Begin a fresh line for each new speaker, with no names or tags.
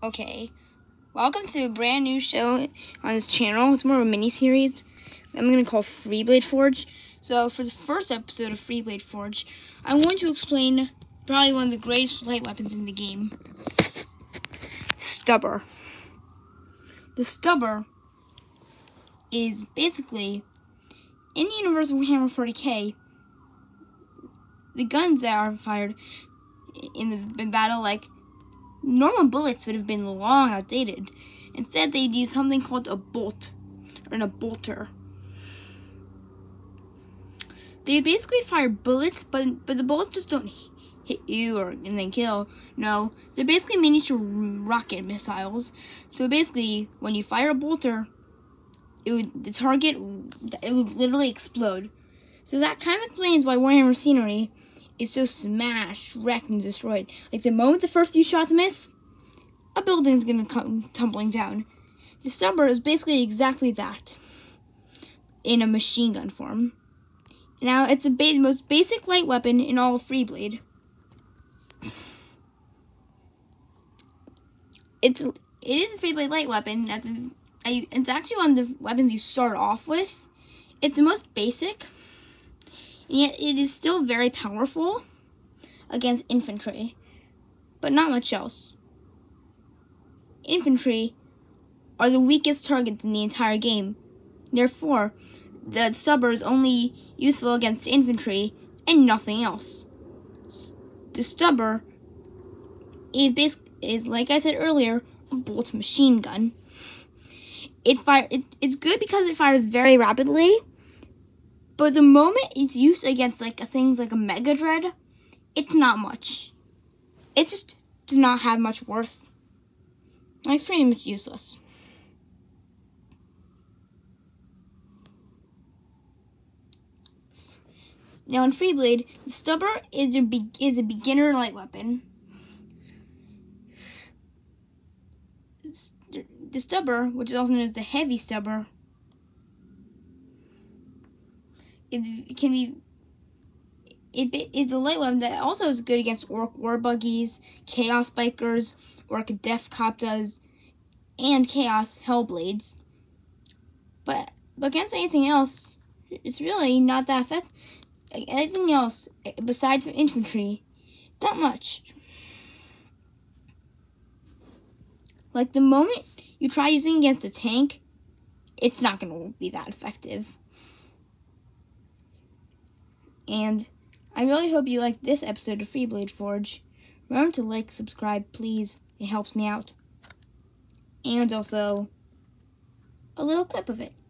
Okay, welcome to a brand new show on this channel. It's more of a mini-series I'm going to call Freeblade Forge. So for the first episode of Freeblade Forge, I'm going to explain probably one of the greatest light weapons in the game. Stubber. The Stubber is basically, in the universe of Warhammer 40k, the guns that are fired in battle, like, normal bullets would have been long outdated. Instead, they'd use something called a bolt, or a bolter. They basically fire bullets, but the bullets just don't hit you and then kill. No, they're basically miniature rocket missiles. So basically, when you fire a bolter, the target would literally explode. So that kind of explains why Warhammer scenery is so smashed, wrecked, and destroyed. Like, the moment the first few shots miss, a building's gonna come tumbling down. The Stubber is basically exactly that, in a machine gun form. Now, it's the most basic light weapon in all of Freeblade. It is a Freeblade light weapon. It's actually one of the weapons you start off with. It's the most basic, and yet it is still very powerful against infantry, but not much else. Infantry are the weakest targets in the entire game. Therefore, the Stubber is only useful against infantry and nothing else. The Stubber is like I said earlier, a bolt machine gun. It's good because it fires very rapidly, but the moment it's used against things like a Mega Dread, it's not much. It just does not have much worth. It's pretty much useless. Now in Freeblade, the Stubber is a beginner light weapon. The Stubber, which is also known as the Heavy Stubber, it's a light weapon that also is good against Orc War Buggies, Chaos Bikers, Orc Def Koptas, and Chaos Hellblades. But against anything else, it's really not that effective. Anything else besides infantry, not much. Like, the moment you try using against a tank, it's not going to be that effective. And I really hope you liked this episode of Freeblade Forge. Remember to like, subscribe, please. It helps me out. And also, a little clip of it.